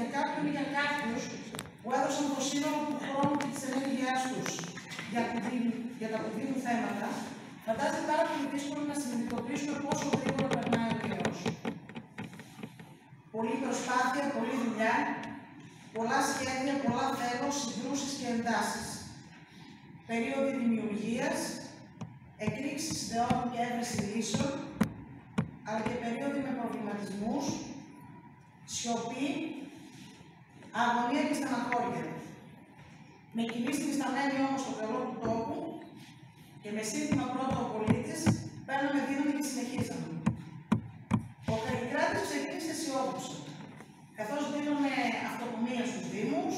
για κάποιον ή για κάποιους που έδωσαν το σύνολο του χρόνου και της ενέργειάς τους για τα κοντινού θέματα, φαντάζεται πάρα πολύ δύσκολο να συνειδητοποιήσουμε πόσο γρήγορα περνάει ο καιρός. Πολλή προσπάθεια, πολλή δουλειά, πολλά σχέδια, πολλά θέλω, συγκρούσεις και εντάσεις. Περίοδοι δημιουργίας, εκρήξεις ιδεών και έβρεση λύσεων, αλλά και περίοδοι με προβληματισμούς, σιωπή, αγωνία και στεναχώρια. Με κοινή συνισταμένη όμως στο καλό του τόπου και με σύνθημα πρώτο ο πολίτης, παίρναμε δύναμη και συνεχίζαμε. Ο Καλλικράτης ξεκίνησε αισιόδοξο, καθώς δίνουμε αυτονομία στους Δήμους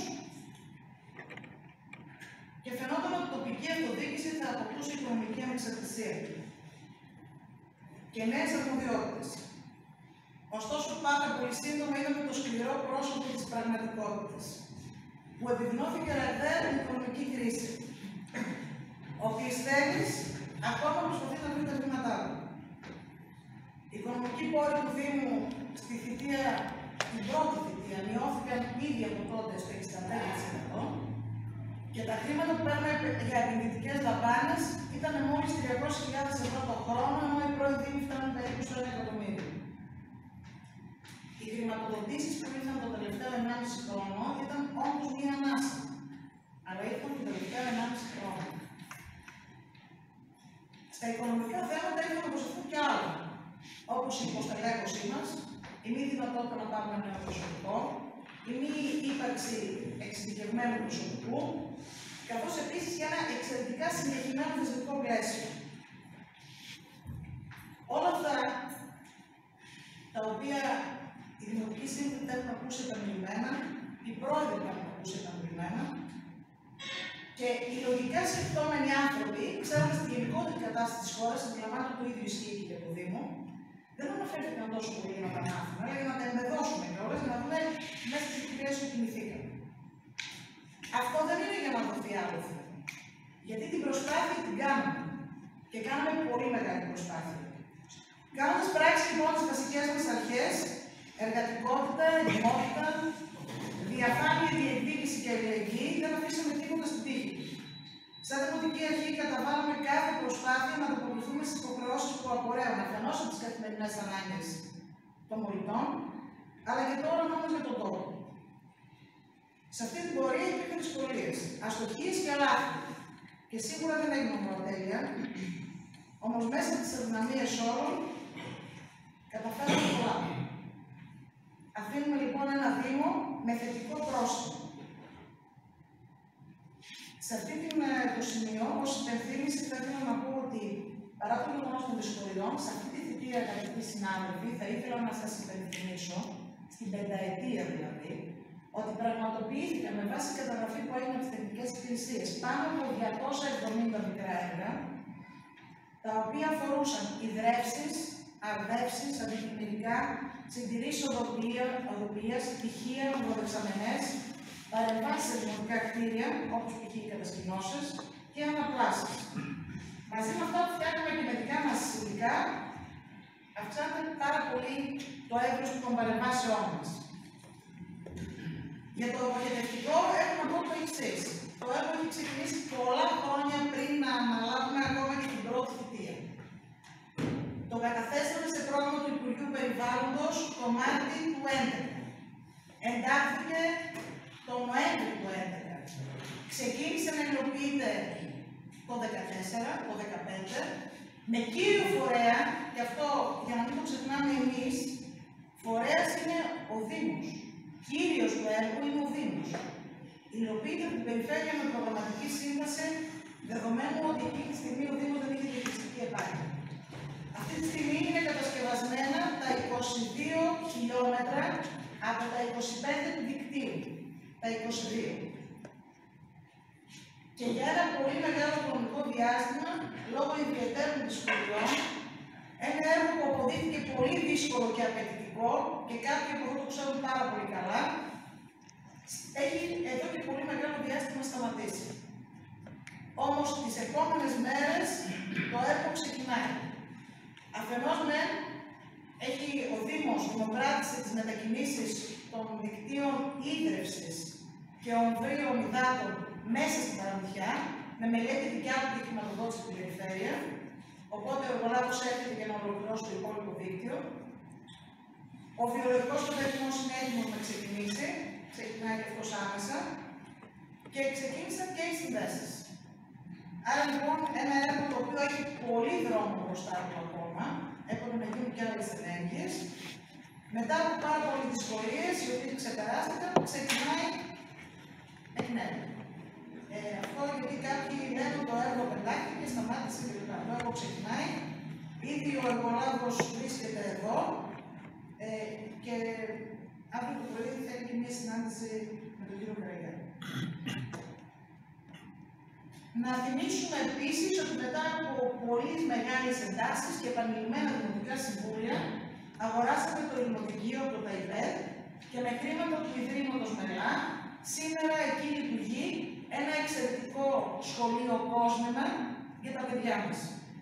και φαινόταν ότι η τοπική αυτοδιοίκηση θα αποκτούσε οικονομική ανεξαρτησία και νέες αρμοδιότητες. Ωστόσο, πάρα πολύ σύντομα είδαμε το σκληρό πρόσωπο της πραγματικότητας, που επιδεινώθηκε ραγδαία την οικονομική κρίση. Ο Κλειστέλης ακόμα προσπαθεί να βρει τα βήματά του. Οι οικονομικοί πόροι του Δήμου στη θητεία, την πρώτη θητεία, μειώθηκαν ήδη από τότε στο 65% και τα χρήματα που παίρνουμε για επενδυτικές δαπάνες ήταν μόλις 300.000 ευρώ το χρόνο, ενώ οι πρώοι Δήμοι φτάνουν περίπου στο 1 εκατομμύριο. Οι χρηματοδοτήσεις που ήρθαν το τελευταίο 1,5 χρόνο ήταν όντως μία ανάσα, αλλά ήρθαν το τελευταίο 1,5 χρόνο. Στα οικονομικά θέματα ήρθαν να προσθεθούν κι άλλα, όπως η υποστελέχωσή μας, η μη δυνατότητα να πάρουμε νέο προσωπικό, η μη ύπαρξη εξειδικευμένου προσωπικού, καθώς επίσης και ένα εξαιρετικά συνεχισμένο θεσμικό πλαίσιο. Όλα αυτά, τα οποία οι δημοτικοί σύμβουλοι έχουν ακούσει επανειλημμένα, οι πρόεδροι έχουν ακούσει επανειλημμένα, και οι λογικά σκεπτόμενοι άνθρωποι, ξέροντας την γενικότερη κατάσταση της χώρας, αντιλαμβάνονται το ίδιο ισχύει και για το Δήμο, δεν αναφέρθηκαν τόσο πολύ να τα μάθουμε, αλλά για να τα εμπεδώσουμε κιόλας, για να δούμε μέσα στις κριτικές που κινηθήκαμε. Αυτό δεν είναι για να δοθεί άλοθη, γιατί την προσπάθεια την κάνουμε και κάναμε πολύ μεγάλη προσπάθεια. Κάνοντας πράξη λοιπόν τις βασικές μας αρχές, εργατικότητα, ετοιμότητα, διαφάνεια, διεκδίκηση και αλληλεγγύη, δεν αφήσαμε τίποτα στην τύχη. Σαν Δημοτική Αρχή καταβάλαμε κάθε προσπάθεια να ανταποκριθούμε στις υποχρεώσεις που απορρέουν αφενός από τις καθημερινές ανάγκες των πολιτών, αλλά και το όραμά μας για τον τόπο. Σε αυτή την πορεία υπήρχαν δυσκολίες, αστοχίες και λάθη. Και σίγουρα δεν έγινε μόνο τέλεια, όμως μέσα από τις αδυναμίες όλων καταφέραμε πολλά. Αφήνουμε λοιπόν ένα Δήμο με θετικό πρόσωπο. Σε το σημείο, ως υπενθύμηση, θα ήθελα να πω ότι παρά το γεγονός των δυσκολιών, σε αυτή τη θητεία, αγαπητοί συνάδελφοι, θα ήθελα να σας υπενθυμίσω, στην πενταετία δηλαδή, ότι πραγματοποιήθηκαν με βάση καταγραφή που έγινε από τις τεχνικές υπηρεσίες πάνω από 270 μικρά έργα, τα οποία αφορούσαν ιδρεύσεις, αρδεύσεις, αντικειμενικά, συντηρήσεις οδοποιίας, πτυχία, οδοδεξαμενές, παρεμβάσεις σε δημοτικά κτίρια, όπως π.χ. οι κατασκηνώσεις και αναπλάσεις. Μαζί με αυτά που φτιάχνουμε και με δικά μας υλικά, αυξάνεται πάρα πολύ το εύρος των παρεμβάσεών μας. Για το αποχαιρετικό έχω να πω το εξής. Το έργο έχει ξεκινήσει πολλά χρόνια πριν να αναλάβουμε ακόμα και την πρώτη θητεία. Το καταθέσαμε σε πρόγραμμα του Υπουργείου Περιβάλλοντος το Μάρτιο του 2011. Εντάχθηκε το Νοέμβριο του 2011. Ξεκίνησε να υλοποιείται το 2014, το 2015, με κύριο φορέα, και αυτό για να μην το ξεχνάμε εμείς, φορέας είναι ο Δήμος. Κύριος του έργου είναι ο Δήμος. Υλοποιείται από την περιφέρεια με προγραμματική σύμβαση, δεδομένου ότι εκείνη τη στιγμή ο Δήμος δεν είχε διαχειριστική επάρκεια. Αυτή τη στιγμή είναι κατασκευασμένα τα 22 χιλιόμετρα από τα 25 του δικτύου. Τα 22. Και για ένα πολύ μεγάλο χρονικό διάστημα, λόγω ιδιαίτερων δυσκολιών, ένα έργο που αποδείχθηκε πολύ δύσκολο και απαιτητικό, και κάποιοι από εδώ το ξέρουν πάρα πολύ καλά, έχει εδώ και πολύ μεγάλο διάστημα σταματήσει. Όμως τις επόμενες μέρες το έργο ξεκινάει. Αφενός έχει ο Δήμος νομοπράτησε τις μετακινήσεις των δικτύων ίδρευσης και ομβρίων υδάτων μέσα στην παραμυθιά, με μελέτη δικιά του και χρηματοδότηση στην περιφέρεια. Οπότε ο εργολάβος έρχεται για να ολοκληρώσει το υπόλοιπο δίκτυο. Ο βιολογικός σχεδιασμός είναι έτοιμος να ξεκινήσει, ξεκινάει και αυτός άμεσα, και ξεκίνησαν και οι συνδέσεις. Άρα λοιπόν ένα έργο το οποίο έχει πολύ δρόμο μπροστά του ακόμα, έπρεπε να γίνουν και άλλες ενέργειες. Μετά από πάρα πολλές δυσκολίες, οι οποίες ξεπεράστηκαν, ξεκινάει εκ νέου. Αυτό γιατί κάποιοι λένε το έργο πετάχτηκε, σταμάτησε και το έργο ξεκινάει. Ήδη ο εργολάβος βρίσκεται εδώ και αύριο το πρωί θα έχει μια συνάντηση με τον κύριο Καραγιά. Να θυμίσουμε επίσης ότι μετά από πολύ μεγάλες εντάσεις και επανειλημμένα δημοτικά συμβούλια, αγοράσαμε το υλοτικείο από το ΤΑΙΠΕΔ και με χρήματα του Ιδρύματος Μελά, σήμερα εκεί λειτουργεί ένα εξαιρετικό σχολείο κόσμημα για τα παιδιά μας.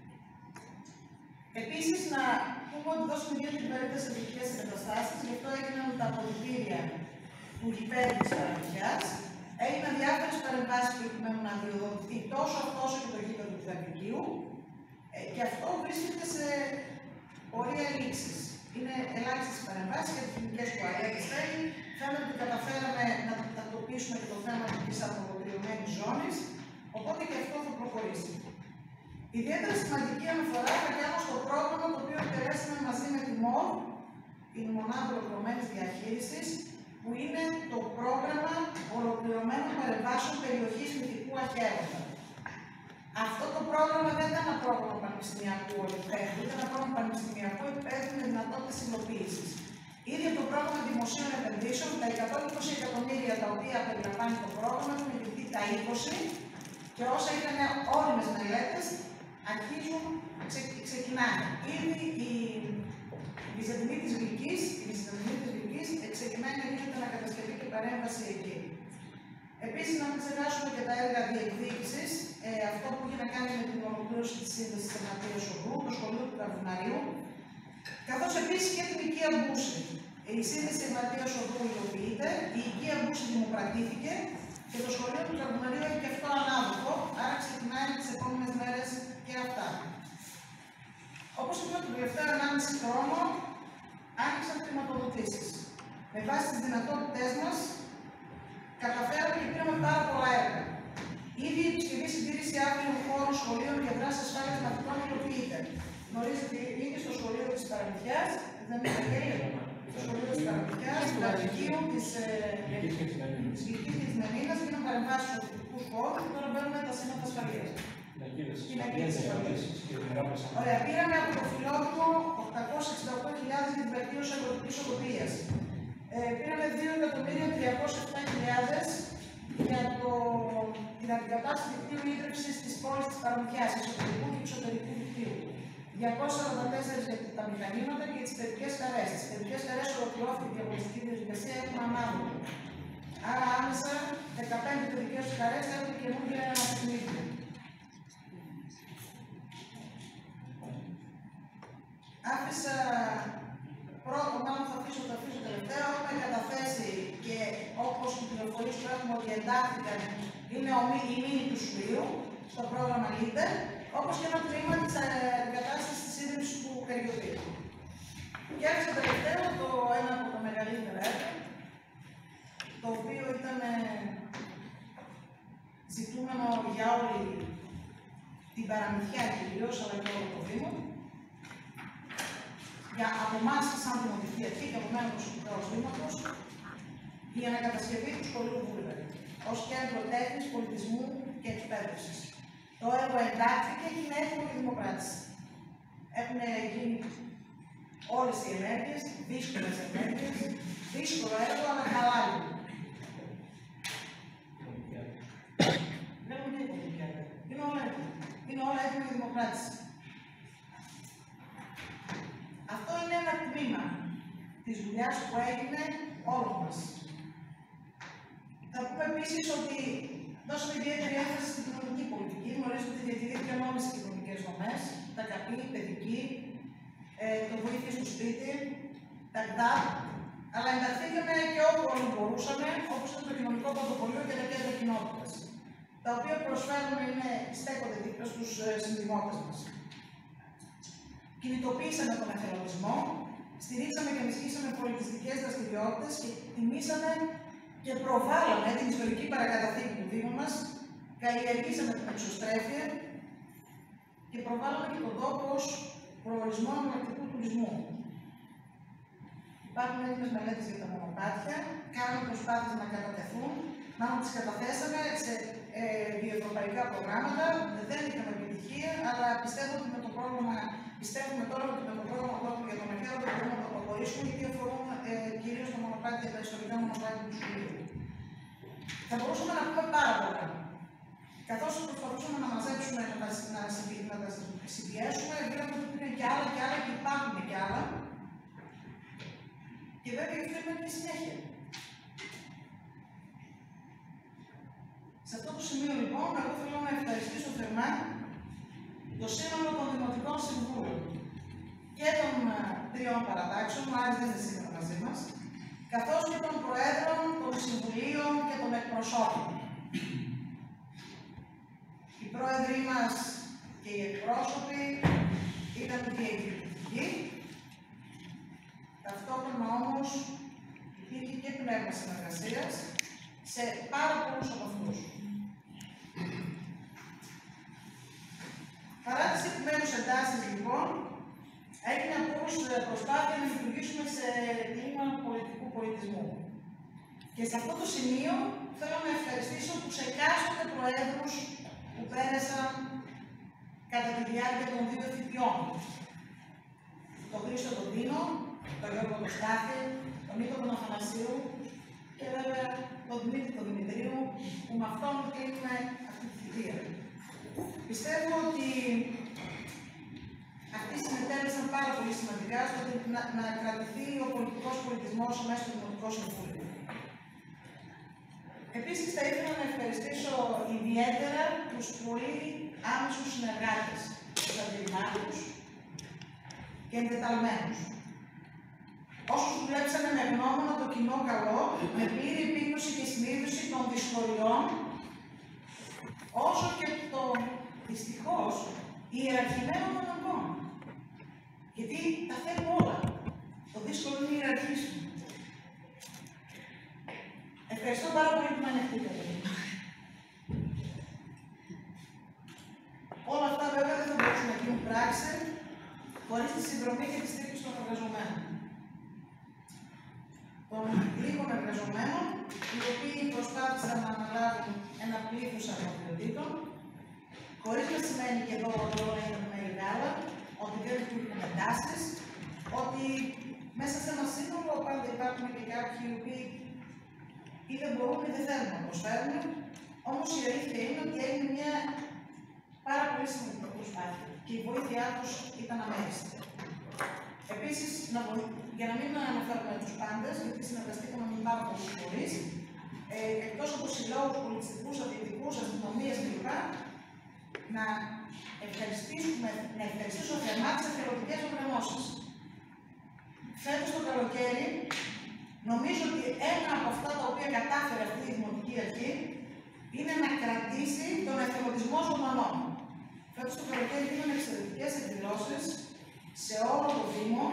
Επίσης, να πούμε ότι δώσαμε δύο κυβερνήτες ειδικές εγκαταστάσεις, γι' αυτό έγιναν τα αποδυτήρια του γηπέδου της Παραμυθιάς. Έγιναν διάφορες παρεμβάσεις προκειμένου να αδειοδοτηθεί τόσο αυτό όσο και το γήπεδο του Δανεικίου, και αυτό βρίσκεται σε πορεία λήξης. Είναι ελάχιστες παρεμβάσεις για τις εθνικές του ΑΕΠ. Φαίνεται ότι καταφέραμε να τακτοποιήσουμε και το θέμα της απολωτριωμένης ζώνης, οπότε και αυτό θα προχωρήσει. Ιδιαίτερα σημαντική αναφορά θα κάνω στο πρόγραμμα το οποίο επηρεάσαμε μαζί με τη ΜΟΔ, την Μονάδα Ολοκληρωμένης Διαχείρισης, που είναι το πρόγραμμα ολοκληρωμένων παρεμβάσεων περιοχής μυθικού αχέρωτα. Αυτό το πρόγραμμα δεν ήταν ένα πρόγραμμα πανεπιστημιακού επίπεδου, ήταν ένα πρόγραμμα πανεπιστημιακού επίπεδου με δυνατότητες υλοποίησης. Ήδη από το πρόγραμμα δημοσίων επενδύσεων, τα 120 εκατομμύρια τα οποία περιλαμβάνει το πρόγραμμα, έχουν ειδηθεί τα 20 και όσα ήταν όριμες μελέτες αρχίζουν, ξεκινάνε. Ήδη η Βυζαντινή της Γλυκής ξεκινάει να γίνεται ανακατασκευή και παρέμβαση εκεί. Επίσης, να μην ξεχάσουμε και τα έργα διεκδίκησης, αυτό που έχει να κάνει με την ολοκλήρωση της σύνδεσης της Εγνατίας Οδού, το σχολείο του Καβουναρίου, καθώς επίσης και την οικία Μπούση. Η σύνδεση της Εγνατίας Οδού υλοποιείται, η οικία Μπούση δημοκρατήθηκε και το σχολείο του Καβουναρίου έχει και αυτό ανάδοχο, άρα ξεκινάει τις επόμενες μέρες και αυτά. Όπως είπαμε, τον τελευταίο 1,5 χρόνο άρχισαν χρηματοδοτήσεις. Με βάση τις δυνατότητές μας, καταφέραμε και πήραμε πάρα πολλά έργα. Ήδη η επισκευή συντήρηση άγριων χώρων σχολείων για δράση ασφάλειας μαθητών υλοποιείται. Γνωρίζετε ήδη στο σχολείο της Παραμυθιάς, δεν είναι γέλιο. Στο σχολείο της Παραμυθιάς, του Δανεικίου, της Γλυκής και της Μενίνας, γίνουν παρεμβάσεις στους οδικούς χώρους και τώρα μπαίνουμε τα σήματα ασφαλείας. Ωραία, πήραμε από το Φιλότιμο 868.000 για την βελτίωση αγροτικής οδοποιίας. Πήραμε 2.307.000 για την αντικατάσταση δικτύου ίδρυυσης της πόλης της Παραμυθιάς, εσωτερικού και εξωτερικού δικτύου. 244 για τα μηχανήματα και τις παιδικές χαρές. Τις παιδικές χαρές ολοκληρώθηκε η διαγωνιστική διαδικασία, έχουμε ανάδοχο. Άρα άμεσα 15 παιδικές χαρές έχουν καινούργια παιχνίδια. Άφησα πρώτο, μάλλον θα αφήσω τελευταίο, έχουμε καταθέσει και όπως οι πληροφορίες που έχουμε ότι εντάχθηκαν είναι η μήνυ του Σουλίου στο πρόγραμμα LEADER, όπως και ένα τμήμα της εγκατάστασης της ίδρυσης του Καριωτήτου. Και άφησα τελευταίο το ένα από τα μεγαλύτερα έργα, το οποίο ήταν ζητούμενο για όλη την Παραμυθιά κυρίως, αλλά και όλο το Δήμο. Για από εμάς, σαν δημοτική αρχή και από μένα προσωπικά ως Δήμαρχος, η ανακατασκευή του σχολείου Βούλγαρη ως κέντρο τέχνης, πολιτισμού και εκπαίδευσης. Το έργο εντάχθηκε και είναι έτοιμο για δημοκράτηση. Έχουν γίνει όλες οι ενέργειες, δύσκολες ενέργειες, δύσκολο έργο, αλλά καλά είναι. Δεν έχουν τίποτα. Είναι όλα έτοιμα για δημοκράτηση. Αυτό είναι ένα τμήμα της δουλειάς που έγινε όλων μας. Θα πούμε επίσης ότι δώσαμε ιδιαίτερη έμφαση στην κοινωνική πολιτική. Γνωρίζετε ότι διατηρήθηκαν όλες τις κοινωνικές δομές, τα ΚΑΠΗ, παιδική, το βοήθεια στο σπίτι, τα ΚΤΑΠ, αλλά ενταχθήκαμε και όπου όλοι μπορούσαμε τα οποία προσφέρουμε στέκονται δίπλα στους συνδημότες μας. Κινητοποίησαμε τον εθελοντισμό, στηρίξαμε και ενισχύσαμε πολιτιστικές δραστηριότητες και τιμήσαμε και προβάλαμε την ιστορική παρακαταθήκη του Δήμου μας, καλλιεργήσαμε την εξωστρέφεια και προβάλαμε και τον τόπο ως προορισμό εναλλακτικού τουρισμού. Υπάρχουν έτοιμες μελέτες για τα μονοπάτια, κάνουμε προσπάθειες να κατατεθούν, μάλλον τις καταθέσαμε σε διευρωπαϊκά προγράμματα, δεν είχαμε επιτυχία, αλλά πιστεύουμε τώρα ότι με το πρόγραμμα που έχουμε για τον Μεχαίρο δεν μπορούμε να το προχωρήσουμε, γιατί αφορούν κυρίως τα ιστορικά μονοπάτια του σχολείου. Θα μπορούσαμε να πούμε πάρα πολλά. Καθώς προσπαθούσαμε να μαζέψουμε, να τα συνδυάσουμε, βλέπουμε ότι είναι και άλλα και υπάρχουν και άλλα. Και βέβαια αυτό είναι και συνέχεια. Σε αυτό το σημείο λοιπόν, εγώ θέλω να ευχαριστήσω θερμά το σύνολο των Δημοτικών Συμβούλων και των τριών παρατάξεων, ο Άρης δεν είναι σήμερα μαζί μας, καθώς και των Προέδρων, των Συμβουλίων και των Εκπροσώπων. Οι πρόεδροι μας και οι εκπρόσωποι ήταν διακριτικοί, ταυτόχρονα όμως υπήρχε και πνεύμα συνεργασίας σε πάρα πολλούς από αυτούς. Παρά τις επιμέρους εντάσεις, λοιπόν, έγινε από όλους προσπάθεια να λειτουργήσουμε σε κλίμα πολιτικού πολιτισμού. Και σε αυτό το σημείο θέλω να ευχαριστήσω τους εκάστοτε προέδρους που πέρασαν κατά τη διάρκεια των 2 θητιών. Τον Χρήστο τον Τίνο, τον Γιώργο τον Στάθη, τον Νίκο τον Αθανασίου και βέβαια τον Δημήτρη τον Δημητρίου, που με αυτόν κλείνουμε αυτή τη θητεία. Πιστεύω ότι αυτοί συμμετέλεσαν πάρα πολύ σημαντικά στο να κρατηθεί ο πολιτικός πολιτισμός μέσα στο Δημοτικό Συμβούλιο. Επίσης, θα ήθελα να ευχαριστήσω ιδιαίτερα τους πολύ άμεσους συνεργάτες, τους αντιδημάρχους και εντεταλμένους. Όσους δουλέψανε με γνώμονα το κοινό καλό, με πλήρη επίγνωση και συνείδηση των δυσκολιών, όσο και των δυστυχώς ιεραρχημένων αναγκών. Γιατί τα θέλουμε όλα. Το δύσκολο είναι η ιεραρχήσου. Ευχαριστώ πάρα πολύ που με ανεχτήκατε. Όλα αυτά βέβαια δεν θα μπορούσαν να γίνουν πράξη χωρίς τη συνδρομή και τη στήριξη των εργαζομένων. Των λίγων εργαζομένων, οι οποίοι προσπάθησαν να αναλάβουν ένα πλήθος αρμοδιοτήτων, χωρίς να σημαίνει και εδώ ότι όλα είναι μεγάλα, ότι δεν υπήρχαν εντάσεις, ότι μέσα σε ένα σύνολο πάντα υπάρχουν και κάποιοι οι οποίοι ή δεν μπορούν ή δεν θέλουν να προσφέρουν, όμως η αλήθεια είναι ότι έγινε μια πάρα πολύ σημαντική προσπάθεια και η βοήθειά τους ήταν αμέριστη. Επίσης, για να μην αναφέρουμε τους πάντες, γιατί συνεργαστήκαμε με πάρα πολλούς φορείς, εκτός από συλλόγους, πολιτιστικούς, αθλητικούς, αστυνομίες κλπ., να ευχαριστήσω θερμά τις εθελοντικές οργανώσεις. Φέτος το καλοκαίρι, νομίζω ότι ένα από αυτά τα οποία κατάφερε αυτή η Δημοτική Αρχή είναι να κρατήσει τον εθελοντισμό ζωντανό. Φέτος το καλοκαίρι είχαν εξαιρετικές εκδηλώσεις σε όλο το Δήμο,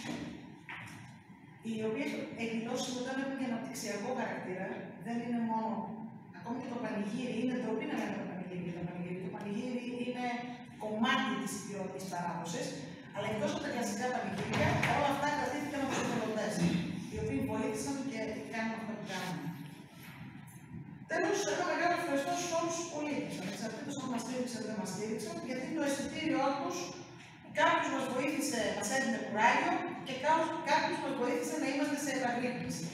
οι οποίες εκδηλώσεις που δεν έχουν και αναπτυξιακό χαρακτήρα, δεν είναι μόνο, ακόμη και το πανηγύρι, είναι ντροπή να λέμε το πανηγύρι. Το πανηγύρι είναι κομμάτι της ιδιωτικής παράδοσης, αλλά εκτός από τα κλασικά πανηγύρια, όλα αυτά κρατήθηκαν από τους εθελοντές, οι οποίοι βοήθησαν και κάνουν αυτό που κάνουν. Τέλος, ένα μεγάλο ευχαριστώ στους όλους τους πολίτες, ανεξαρτήτως αν μας στήριξαν ή δεν μας στήριξαν, γιατί το αισθητήριό τους κάποιος μας βοήθησε, μας έδινε κουράγιο και κάποιος μας βοήθησε να είμαστε σε επαγρύπνηση.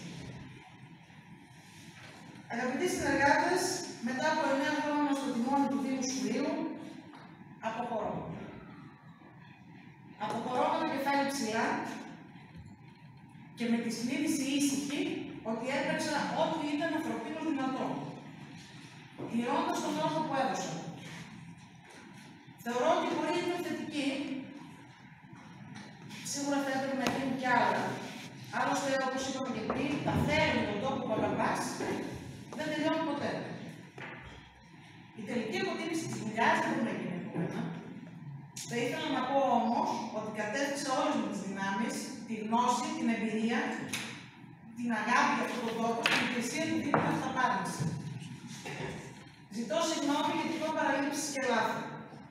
Αγαπητοί συνεργάτες, μετά από 9 χρόνια στο τιμόνι του Δήμου Σχουλίου, αποχωρώ. Αποχωρώ με το κεφάλι ψηλά και με τη συνείδηση ήσυχη ότι έπρεξα ό,τι ήταν ανθρωπίνο δυνατό, τηρώντας τον νόμο που έδωσα. Θεωρώ ότι μπορεί να είναι θετική. Σίγουρα θα έπρεπε να γίνουν κι άλλα. Άλλωστε, όπως είπαμε και πριν, τα θέλει τον τόπο που αγαπάς δεν τελειώνουν ποτέ. χρειάζεται να γίνει από μένα. Θα ήθελα να πω όμως ότι κατέθεσα όλες μου τις δυνάμεις, τη γνώση, την εμπειρία, την αγάπη για αυτόν τον τόπο, την υπηρεσία του Δήμου Αυταπάρνηση. Ζητώ συγγνώμη για τυχόν παραλήψεις και λάθη.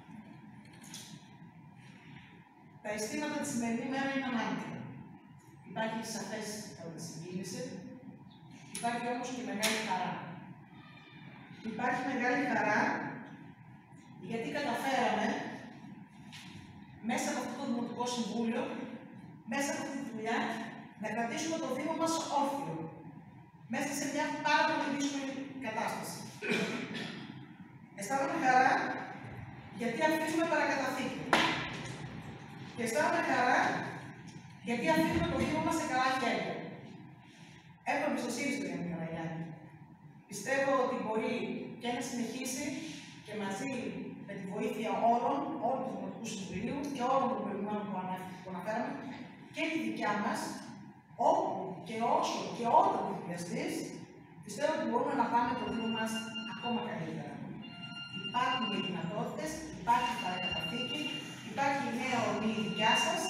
Τα αισθήματα τη σημερινή μέρα είναι ανάμεικτα. Υπάρχει σαφές συγκίνηση, υπάρχει όμως και μεγάλη χαρά. Υπάρχει μεγάλη χαρά γιατί καταφέραμε μέσα από αυτό το Δημοτικό Συμβούλιο, μέσα από αυτή τη δουλειά, να κρατήσουμε το Δήμο μας όρθιο, μέσα σε μια πάρα πολύ δύσκολη κατάσταση. Αισθάνομαι χαρά γιατί αφήσουμε παρακαταθήκη. Και αισθάνομαι χαρά γιατί αφήνουμε το Δήμο μας σε καλά χέρια. Έχω εμπιστοσύνη στο Γιάννη Καραγιάννη. Πιστεύω ότι μπορεί και να συνεχίσει και μαζί με τη βοήθεια όλου του Δημοτικού Συμβουλίου και όλων των περιμένων που αναφέραμε και τη δικιά μας, όπου και όσο και όταν το χρειαστεί, πιστεύω ότι μπορούμε να πάμε το Δήμο μας ακόμα καλύτερα. Υπάρχουν οι δυνατότητες, υπάρχει η παρακαταθήκη, υπάρχει η νέα ορμή δικιά σας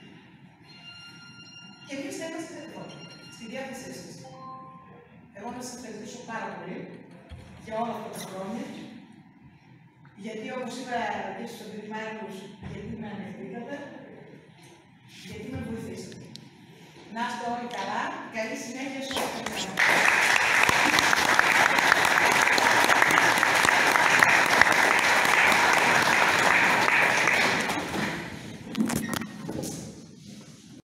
και εμείς θα είμαστε εδώ, στη διάθεσή σας. Εγώ να σας ευχαριστήσω πάρα πολύ για όλα αυτά τα χρόνια, γιατί όπως είπα και στους εμπειρημένους, γιατί με ανεχθήκατε, γιατί με βοηθήσατε. Να είστε όλοι καλά, καλή συνέχεια σε όλα τα